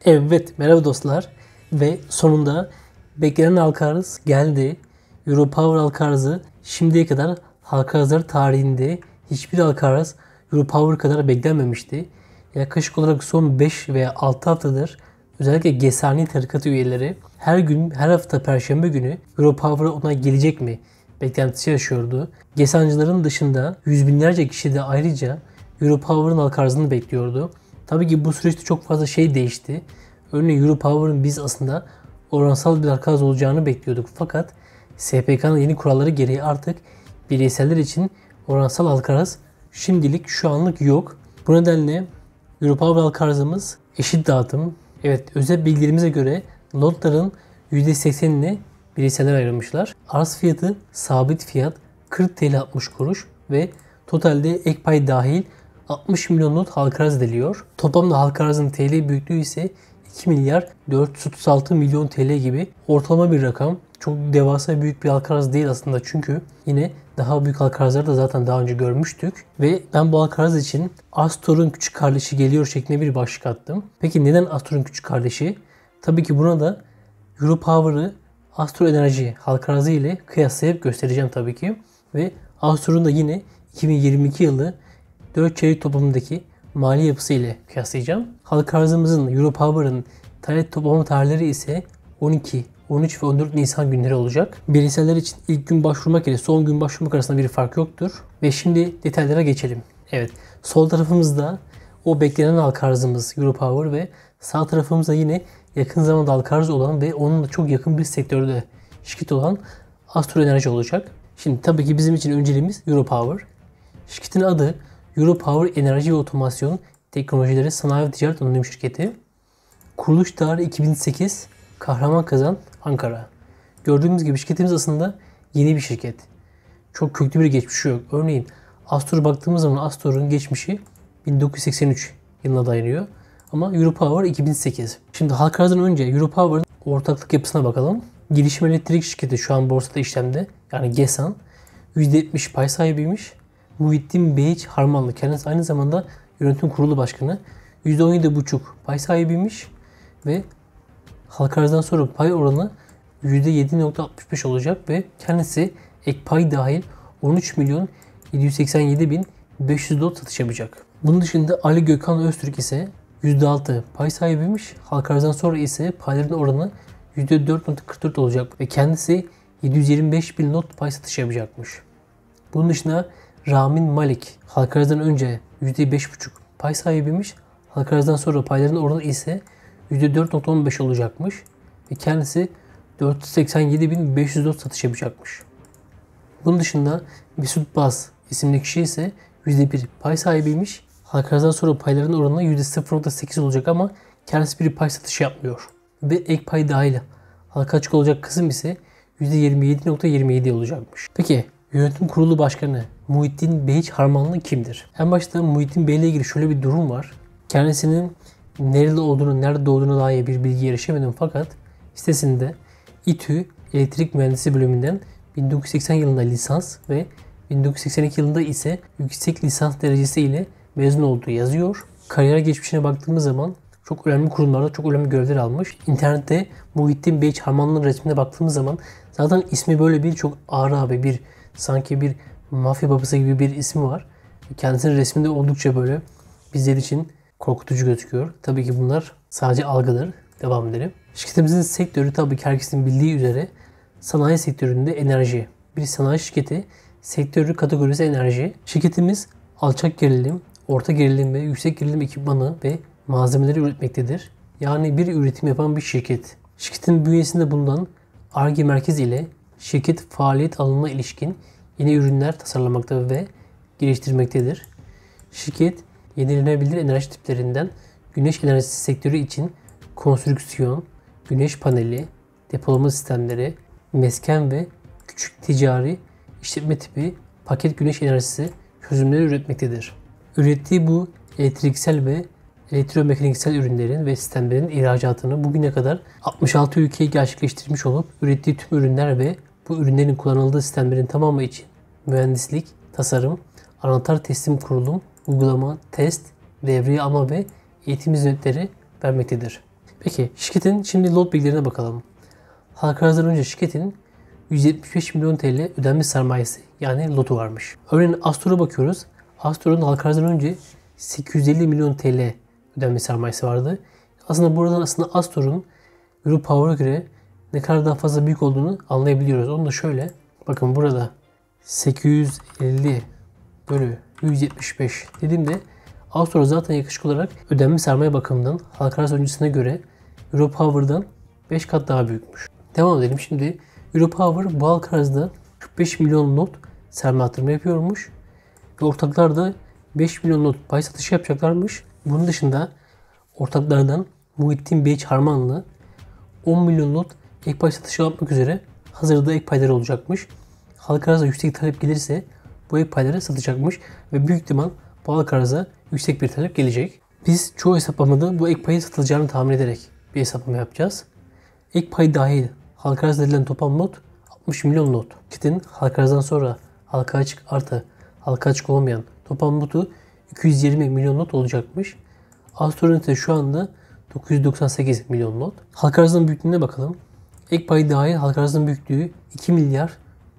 Evet, merhaba dostlar. Ve sonunda beklenen halka arz geldi. Europower halka arzı şimdiye kadar halka arzlar tarihinde hiçbir halka arz Europower kadar beklenmemişti. Yaklaşık olarak son 5 veya 6 haftadır özellikle Gesani tarikatı üyeleri her gün, her hafta Perşembe günü Europower'a onay gelecek mi beklentisi yaşıyordu. Gesancıların dışında yüz binlerce kişi de ayrıca Europower'ın halka arzını bekliyordu. Tabii ki bu süreçte çok fazla şey değişti. Örneğin Europower'ın biz aslında oransal bir halka arz olacağını bekliyorduk. Fakat SPK'nın yeni kuralları gereği artık bireyseller için oransal halka arz şimdilik şu anlık yok. Bu nedenle Europower halka arzımız eşit dağıtım. Evet, özel bilgilerimize göre lotların %80'ine bireyseller ayrılmışlar. Arz fiyatı sabit fiyat 40 TL 60 kuruş ve totalde ek pay dahil 60 milyon lot halka arz ediliyor. Toplamda halka arzın TL büyüklüğü ise 2 milyar 436 milyon TL gibi ortalama bir rakam. Çok devasa büyük bir halka arz değil aslında, çünkü yine daha büyük halka arzları da zaten daha önce görmüştük. Ve ben bu halka arz için Astor'un küçük kardeşi geliyor şeklinde bir başlık attım. Peki neden Astor'un küçük kardeşi? Tabii ki buna da Europower'ı Astor Enerji halka arzı ile kıyaslayıp göstereceğim tabii ki. Ve Astor'un da yine 2022 yılı 4 çeyrek toplamındaki mali yapısı ile kıyaslayacağım. Halka arzımızın Europower'ın toplama tarihleri ise 12, 13 ve 14 Nisan günleri olacak. Bireyseller için ilk gün başvurmak ile son gün başvurmak arasında bir fark yoktur. Ve şimdi detaylara geçelim. Evet, sol tarafımızda o beklenen halka arzımız Europower ve sağ tarafımızda yine yakın zamanda halka arz olan ve onunla çok yakın bir sektörde şirket olan Astor Enerji olacak. Şimdi tabii ki bizim için önceliğimiz Europower. Şirketin adı Europower Enerji ve Otomasyon Teknolojileri Sanayi ve Ticaret Anonim Şirketi. Kuruluş tarihi 2008, Kahramanmaraş, Ankara. Gördüğümüz gibi şirketimiz aslında yeni bir şirket. Çok köklü bir geçmişi yok. Örneğin Astor'a baktığımız zaman Astor'un geçmişi 1983 yılına dayanıyor. Ama Europower 2008. Şimdi halka arzdan önce Europower'ın ortaklık yapısına bakalım. Girişim Elektrik Şirketi şu an borsada işlemde. Yani GESAN. %70 pay sahibiymiş. Muhittin Beyiç Harmanlı kendisi aynı zamanda yönetim kurulu başkanı. %17,5 pay sahibiymiş ve halka arzdan sonra pay oranı %7,65 olacak ve kendisi ek pay dahil 13 milyon 787 bin 500 lot satış yapacak. Bunun dışında Ali Gökhan Öztürk ise %6 pay sahibiymiş. Halka arzdan sonra ise payların oranı %4,44 olacak ve kendisi 725 bin lot pay satış yapacakmış. Bunun dışında Ramin Malik halka arzdan önce %5,5 pay sahibiymiş. Halka arzdan sonra payların oranı ise %4,15 olacakmış. Ve kendisi 487.500 lot satış yapacakmış. Bunun dışında Mesut Baz isimli kişi ise %1 pay sahibiymiş. Halka arzdan sonra payların oranı %0,8 olacak ama kendisi bir pay satışı yapmıyor. Ve ek pay dahil halka açık olacak kısım ise %27,27 olacakmış. Peki yönetim kurulu başkanı Muhittin Beyiç Harmanlı kimdir? En başta Muhittin Bey ile ilgili şöyle bir durum var. Kendisinin nerede olduğunu, nerede doğduğuna dair bir bilgi erişemedim, fakat sitesinde İTÜ Elektrik Mühendisi bölümünden 1980 yılında lisans ve 1982 yılında ise yüksek lisans derecesi ile mezun olduğu yazıyor. Kariyer geçmişine baktığımız zaman çok önemli kurumlarda çok önemli görevler almış. İnternette Muhittin Beyiç Harmanlı'nın resmine baktığımız zaman zaten ismi böyle bir çok ağır abi, bir sanki bir mafya babası gibi bir ismi var. Kendisinin resminde oldukça böyle bizler için korkutucu gözüküyor. Tabii ki bunlar sadece algıdır. Devam edelim. Şirketimizin sektörü tabii ki herkesin bildiği üzere sanayi sektöründe enerji. Bir sanayi şirketi, sektörü kategorisi enerji. Şirketimiz alçak gerilim, orta gerilim ve yüksek gerilim ekipmanı ve malzemeleri üretmektedir. Yani bir üretim yapan bir şirket. Şirketin bünyesinde bulunan Ar-Ge merkezi ile şirket faaliyet alanına ilişkin yeni ürünler tasarlamakta ve geliştirmektedir. Şirket yenilenebilir enerji tiplerinden güneş enerjisi sektörü için konstrüksiyon, güneş paneli, depolama sistemleri, mesken ve küçük ticari işletme tipi paket güneş enerjisi çözümleri üretmektedir. Ürettiği bu elektriksel ve elektromekaniksel ürünlerin ve sistemlerin ihracatını bugüne kadar 66 ülkeye gerçekleştirmiş olup ürettiği tüm ürünler ve bu ürünlerin kullanıldığı sistemlerin tamamı için mühendislik, tasarım, anahtar teslim kurulum, uygulama, test, devriye alma ve eğitim hizmetleri vermektedir. Peki şirketin şimdi lot bilgilerine bakalım. Halka arzdan önce şirketin 175 milyon TL ödenmiş sermayesi yani lotu varmış. Örneğin Astor'a bakıyoruz. Astor'un halka arzdan önce 850 milyon TL ödenmiş sermayesi vardı. Aslında buradan Astor'un Europower'a göre ne kadar daha fazla büyük olduğunu anlayabiliyoruz. Onu da şöyle. Bakın burada 850 bölü 175 dediğimde Astor zaten yaklaşık olarak ödenmiş sermaye bakımından halka arz öncesine göre Europower'dan 5 kat daha büyükmüş. Devam edelim. Şimdi Europower bu halka arzda 45 milyon lot sermaye artırma yapıyormuş. Ve ortaklar da 5 milyon lot pay satışı yapacaklarmış. Bunun dışında ortaklardan Muhittin Beyç Harmanlı 10 milyon lot ek pay satışı yapmak üzere hazırda ek payları olacakmış. Halka arza yüksek talep gelirse bu ek payları satacakmış ve büyük ihtimal bu halka arza yüksek bir talep gelecek. Biz çoğu hesaplamada bu ek payın satılacağını tahmin ederek bir hesaplama yapacağız. Ek pay dahil halka arz edilen toplam lot 60 milyon lot. Şirketin halka arzdan sonra halka açık artı halka açık olmayan toplam lotu 220 milyon lot olacakmış. Astor'un ise şu anda 998 milyon lot. Halka arzın büyüklüğüne bakalım. Ek pay dahil halka arzın büyüklüğü 2 milyar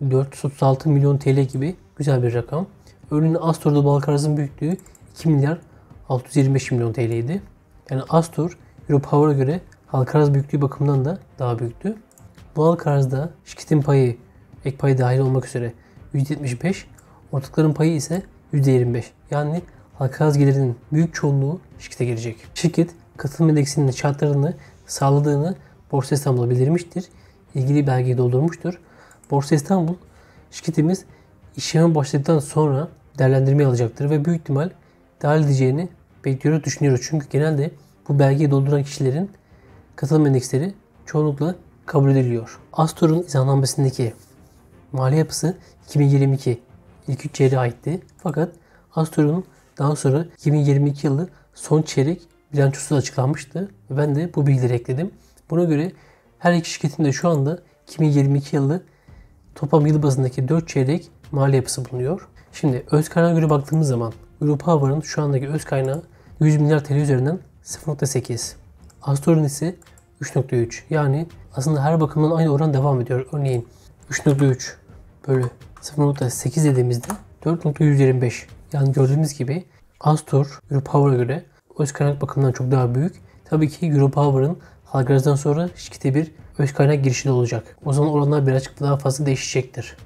436 milyon TL gibi güzel bir rakam. Örneğin Astor'da bu halka arzın büyüklüğü 2 milyar 625 milyon TL idi. Yani Astor Europower'a göre halka arz büyüklüğü bakımından da daha büyüktü. Bu halka arzda şirketin payı ek pay dahil olmak üzere %75, ortakların payı ise %25. Yani halka arz gelirinin büyük çoğunluğu şirkete gelecek. Şirket katılım endeksinin şartlarını sağladığını Borsa İstanbul'a bildirmiştir. İlgili belgeyi doldurmuştur. Borsa İstanbul şirketimiz işleme başladıktan sonra değerlendirmeye alacaktır ve büyük ihtimal dahil edeceğini bekliyoruz, düşünüyoruz. Çünkü genelde bu belgeyi dolduran kişilerin katılım endeksleri çoğunlukla kabul ediliyor. Astor'un izahnamesindeki mali yapısı 2022 ilk 3 çeyreğe aitti. Fakat Astor'un daha sonra 2022 yılı son çeyrek bilançosu da açıklanmıştı. Ben de bu bilgileri ekledim. Buna göre her iki şirketin de şu anda 2022 yılı toplam yıl bazındaki 4 çeyrek mali yapısı bulunuyor. Şimdi öz kaynağa göre baktığımız zaman Europower'ın şu andaki öz kaynağı 100 milyar TL üzerinden 0.8. Astor'un ise 3.3. Yani aslında her bakımdan aynı oran devam ediyor. Örneğin 3.3 bölü 0.8 dediğimizde 4.125. Yani gördüğümüz gibi Astor Europower'a göre öz kaynak bakımından çok daha büyük. Tabii ki Europower'ın halka arzdan sonra şirkete bir öz kaynak girişi de olacak. O zaman oranlar birazcık daha fazla değişecektir.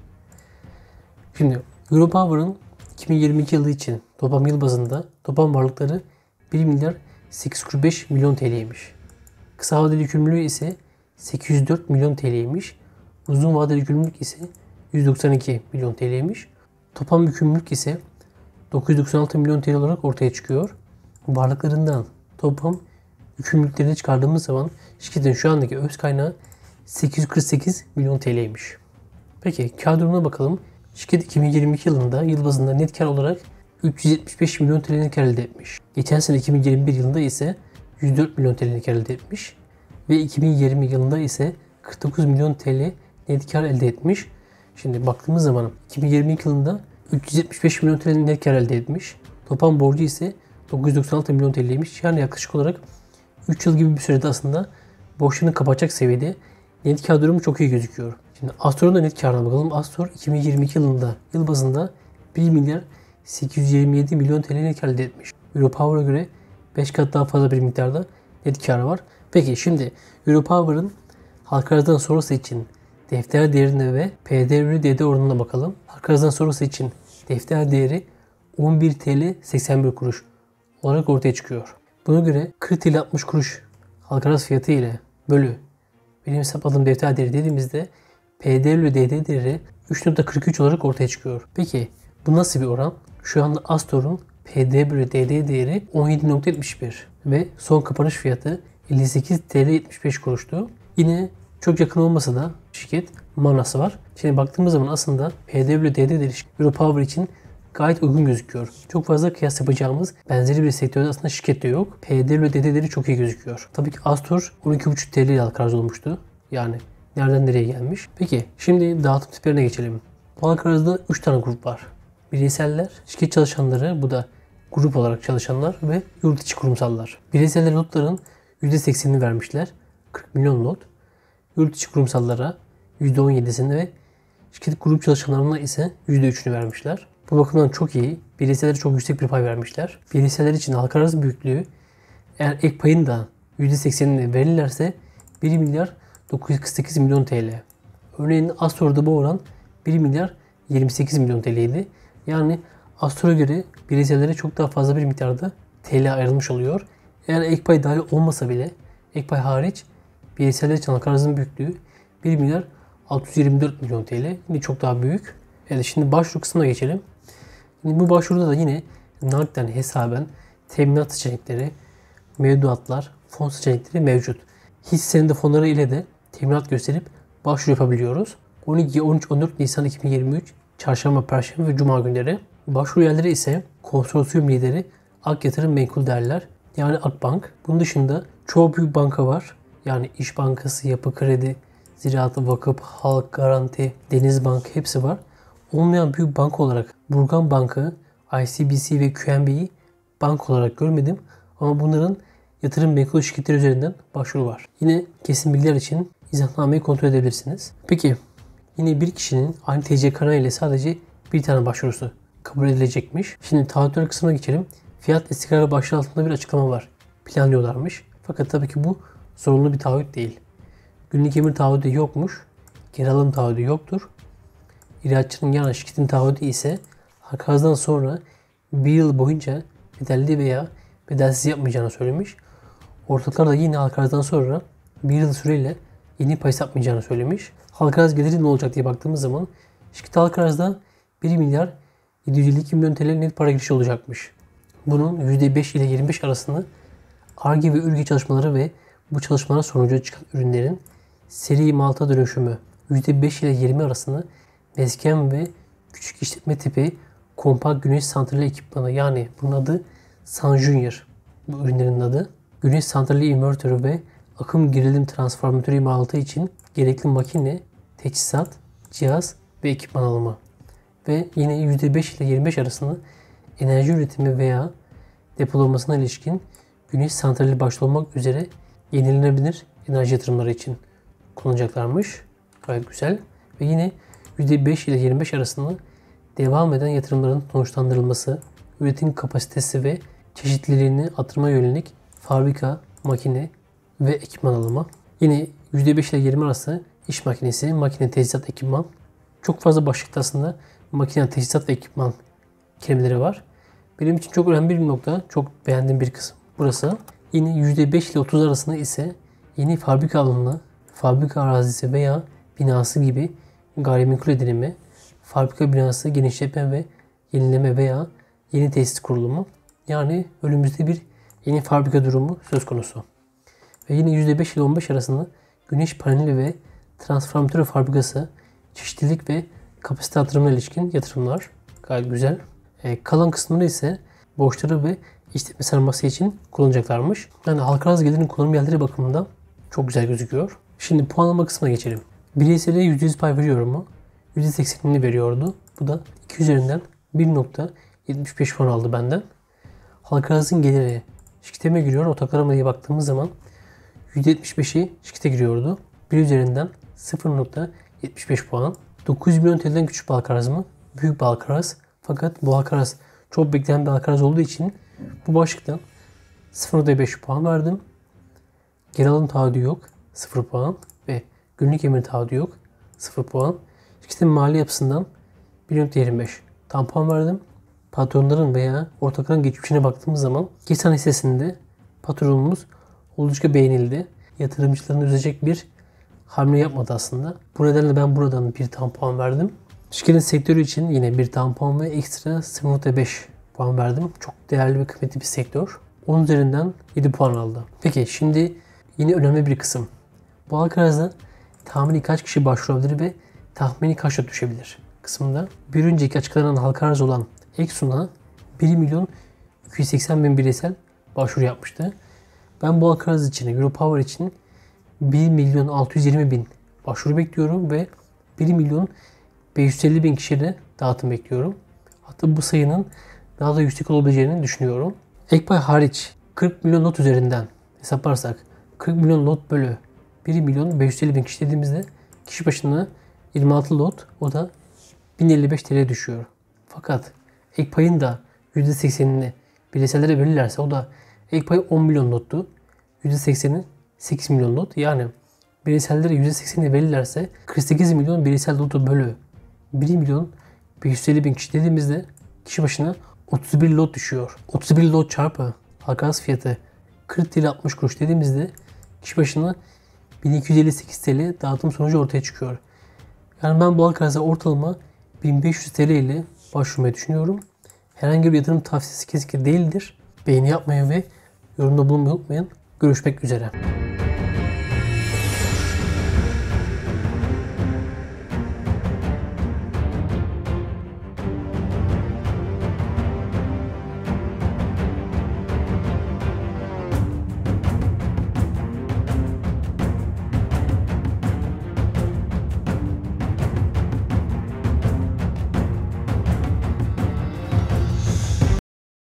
Şimdi Europower'ın 2022 yılı için toplam yıl bazında toplam varlıkları 1 milyar 845 milyon TL'ymiş. Kısa vadeli yükümlülüğü ise 804 milyon TL'ymiş. Uzun vadeli yükümlülük ise 192 milyon TL'ymiş. Toplam yükümlülük ise 996 milyon TL olarak ortaya çıkıyor. Varlıklarından toplam yükümlülüklerini çıkardığımız zaman şirketin şu andaki öz kaynağı 848 milyon TL'ymiş. Peki kar durumuna bakalım. Şirket 2022 yılında yıl bazında net kar olarak 375 milyon TL'nin kar elde etmiş. Geçen sene 2021 yılında ise 104 milyon TL'nin kar elde etmiş. Ve 2020 yılında ise 49 milyon TL net kar elde etmiş. Şimdi baktığımız zaman 2022 yılında 375 milyon TL'nin net kar elde etmiş. Toplam borcu ise 996 milyon TL'ymiş. Yani yaklaşık olarak 3 yıl gibi bir sürede aslında borçlarını kapatacak seviyede net kar durumu çok iyi gözüküyor. Şimdi Astor'un da net karına bakalım. Astor 2022 yılında yıl bazında 1 milyar 827 milyon TL net kar elde etmiş. Europower'a göre 5 kat daha fazla bir miktarda net karı var. Peki şimdi Europower'ın halka arzdan sonrası için defter değerine ve PD/DD oranına bakalım. Halka arzdan sonrası için defter değeri 11 TL 81 kuruş olarak ortaya çıkıyor. Buna göre 40 TL 60 kuruş halka arz fiyatı ile bölü benim hesapladığım defter değeri dediğimizde PD/DD değeri 3.43 olarak ortaya çıkıyor. Peki bu nasıl bir oran? Şu anda Astor'un PD/DD değeri 17.71 ve son kapanış fiyatı 58 TL 75 kuruştu. Yine çok yakın olmasa da şirket manası var. Şimdi baktığımız zaman aslında PD/DD değeri Europower için gayet uygun gözüküyor. Çok fazla kıyas yapacağımız benzeri bir sektörde aslında şirket de yok. PD/DD değeri çok iyi gözüküyor. Tabii ki Astor 12.5 TL ile halka arz olmuştu. Yani nereden nereye gelmiş. Peki şimdi dağıtım tiplerine geçelim. Bu halka arzda 3 tane grup var. Bireyseller, şirket çalışanları, bu da grup olarak çalışanlar ve yurt içi kurumsallar. Bireyseller lotların %80'ini vermişler. 40 milyon not. Yurt içi kurumsallara %17'sini ve şirket grup çalışanlarına ise %3'ünü vermişler. Bu bakımdan çok iyi. Bireysellere çok yüksek bir pay vermişler. Bireyseller için halka arz büyüklüğü eğer ek payın da %80'ini verirlerse 1 milyar 948 milyon TL. Örneğin Astor'da bu oran 1 milyar 28 milyon TL'ydi. Yani Astor'a göre bireysellere çok daha fazla bir miktarda TL ayrılmış oluyor. Eğer ek pay dahil olmasa bile ek pay hariç bireyseller için halka arzın büyüklüğü 1 milyar 624 milyon TL. Yine çok daha büyük. Evet, şimdi başvuru kısmına geçelim. Şimdi bu başvuruda da yine nakden hesaben teminat seçenekleri, mevduatlar, fon seçenekleri mevcut. Hisse senedi fonları ile de teminat gösterip başvuru yapabiliyoruz. 12, 13, 14 Nisan 2023 Çarşamba, Perşembe ve Cuma günleri. Başvuru yerleri ise konsorsiyum lideri Ak Yatırım Menkul Değerler yani Akbank. Bunun dışında çoğu büyük banka var. Yani İş Bankası, Yapı Kredi, Ziraat Vakıf, Halk Garanti, Denizbank hepsi var. Olmayan büyük banka olarak Burgan Bankı, ICBC ve QNB'yi banka olarak görmedim. Ama bunların yatırım menkul şirketleri üzerinden başvuru var. Yine kesin bilgiler için izahnnameyi kontrol edebilirsiniz. Peki yine bir kişinin aynı TC kaynağı ile sadece bir tane başvurusu kabul edilecekmiş. Şimdi taahhütler kısmına geçelim. Fiyat istikrarı başlığı altında bir açıklama var. Planlıyorlarmış. Fakat tabii ki bu zorunlu bir taahhüt değil. Günlük emir taahhüdü yokmuş. Geri alım taahhüdü yoktur. İhracatçının yani şirketin taahhüdü ise halka arzdan sonra bir yıl boyunca bedelli veya bedelsiz yapmayacağını söylemiş. Ortaklar da yine halka arzdan sonra bir yıl süreyle yeni pay yapmayacağını söylemiş. Halka arz geliri ne olacak diye baktığımız zaman şirket halka arzda 1 milyar 752 milyon TL net para girişi olacakmış. Bunun %5 ile 25 arasını Ar-Ge ve ürge çalışmaları ve bu çalışmalar sonucu çıkan ürünlerin seri imalata dönüşümü, %5 ile 20 arasını mesken ve küçük işletme tipi kompakt güneş santrali ekipmanı yani bunun adı Sun Junior bu ürünlerin adı. Güneş santrali invertörü ve akım gerilim transformatörü imalatı için gerekli makine, teçhizat, cihaz ve ekipman alımı. Ve yine %5 ile 25 arasını enerji üretimi veya depolamasına ilişkin güneş santrali başta olmak üzere yenilenebilir enerji yatırımları için kullanacaklarmış. Gayet güzel. Ve yine %5 ile 25 arasında devam eden yatırımların sonuçlandırılması, üretim kapasitesi ve çeşitliliğini artırma yönelik fabrika, makine ve ekipman alımı. Yine %5 ile 20 arası iş makinesi, makine, teçhizat, ekipman. Çok fazla başlıkta aslında makine, teçhizat ve ekipman kelimeleri var. Benim için çok önemli bir nokta, çok beğendiğim bir kısım burası. Yine %5 ile 30 arasında ise yeni fabrika alanı, fabrika arazisi veya binası gibi gayrimenkul edinimi, fabrika binası genişletme ve yenileme veya yeni tesis kurulumu. Yani önümüzde bir yeni fabrika durumu söz konusu. Ve yine %5 ile 15 arasında güneş paneli ve transformatör fabrikası, çeşitlilik ve kapasite artırımına ilişkin yatırımlar. Gayet güzel. Kalan kısımları ise borçları ve işletme sermayesi için kullanacaklarmış. Yani halka arz gelirinin kullanım yerleri bakımından çok güzel gözüküyor. Şimdi puanlama kısmına geçelim. Bireysele %100 pay veriyor mu? %80'ini veriyordu. Bu da 2 üzerinden 1.75 puan aldı benden. Halka arzın geliri şirkete mi giriyor, ortaklara mı diye baktığımız zaman %75'i şirkete giriyordu. 1 üzerinden 0.75 puan. 900 milyon TL'den küçük bir halka arz mı? Büyük bir halka arz. Fakat bu halka arz çok beklenen bir halka arz olduğu için bu başlıktan 0.5 puan verdim. Geri alım taahhüdü yok. 0 puan. Ve günlük emir taahhüdü yok. 0 puan. Şirketin mali yapısından 1.25 tam puan verdim. Patronların veya ortakların geçmişine baktığımız zaman Gesan hissesinde patronumuz oldukça beğenildi. Yatırımcılarını üzecek bir hamle yapmadı aslında. Bu nedenle ben buradan bir tam puan verdim. Şirketin sektörü için yine bir tam puan ve ekstra 0.5 puan verdim. Çok değerli ve kıymetli bir sektör. 10 üzerinden 7 puan aldı. Peki şimdi yine önemli bir kısım. Bu halka arza tahmini kaç kişi başvurabilir ve tahmini kaç not düşebilir kısmında. Bir önceki açıklanan halka arz olan Exxon'a 1 milyon 280 bin bireysel başvuru yapmıştı. Ben bu halka arz için, Europower için 1 milyon 620 bin başvuru bekliyorum ve 1 milyon 550 bin kişiyle dağıtım bekliyorum. Hatta bu sayının daha da yüksek olabileceğini düşünüyorum. Ek pay hariç 40 milyon not üzerinden hesaplarsak 40 milyon lot bölü 1 milyon 550 bin kişi dediğimizde kişi başına 26 lot, o da 1055 TL düşüyor. Fakat ek payın da %80'ini bireysellere verirlerse, o da ek pay 10 milyon lottu. %80'i 8 milyon lot. Yani bireysellere %80'ini verirlerse 48 milyon bireysel lotu bölü 1 milyon 550 bin kişi dediğimizde kişi başına 31 lot düşüyor. 31 lot çarpı halka arz fiyatı 40 TL 60 kuruş dediğimizde kişi başına 1258 TL dağıtım sonucu ortaya çıkıyor. Yani ben bu halka arza ortalama 1500 TL ile başvurmayı düşünüyorum. Herhangi bir yatırım tavsiyesi kesinlikle değildir. Beğeni yapmayı ve yorumda bulunmayı unutmayın. Görüşmek üzere.